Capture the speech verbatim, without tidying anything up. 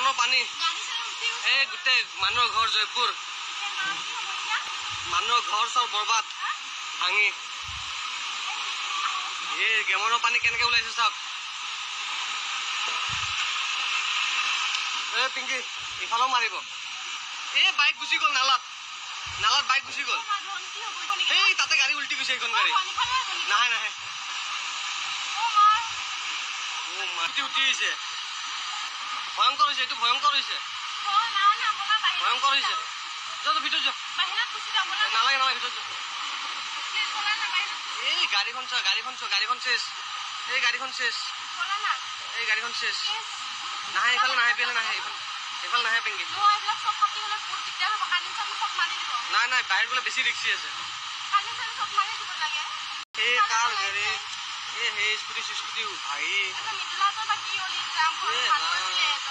পানী এই গোটেই মানুহৰ ঘৰ জয়পুৰ মানুহৰ ঘৰ চব বৰবাদ ভাঙি এই গেমৰৰ পানী কেনেকে ওলাইছে চাওক এই পিংকি ইফালেও মাৰিব এই বাইক গুচি গ'ল নালাত নালাত বাইক গুচি গ'ল এই তাতে গাড়ী উল্টি গৈছে এইখন গাড়ী নাহে নাহে উঠি উঠি আহিছে ভয়ংকৰ হৈছে এইটো ভয়ংকৰ হৈছে ভয়ংকৰ হৈছে যা তো ভিতৰত যা নালাগে নালাগে ভিতৰত যা এই গাড়ীখন চোৱা গাড়ীখন চোৱা গাড়ীখন চেছ এই গাড়ীখন চেছ এই গাড়ীখন চেছ নাহে এইফালে নাহে এইফালে নাহে এইফালে এইফালে নাহে পিংকি নাই নাই বাহিৰত গ'লে বেছি ৰিক্সি আছে সেই কাৰ গাড়ী এই সেই স্কুটি স্কুটি ভাই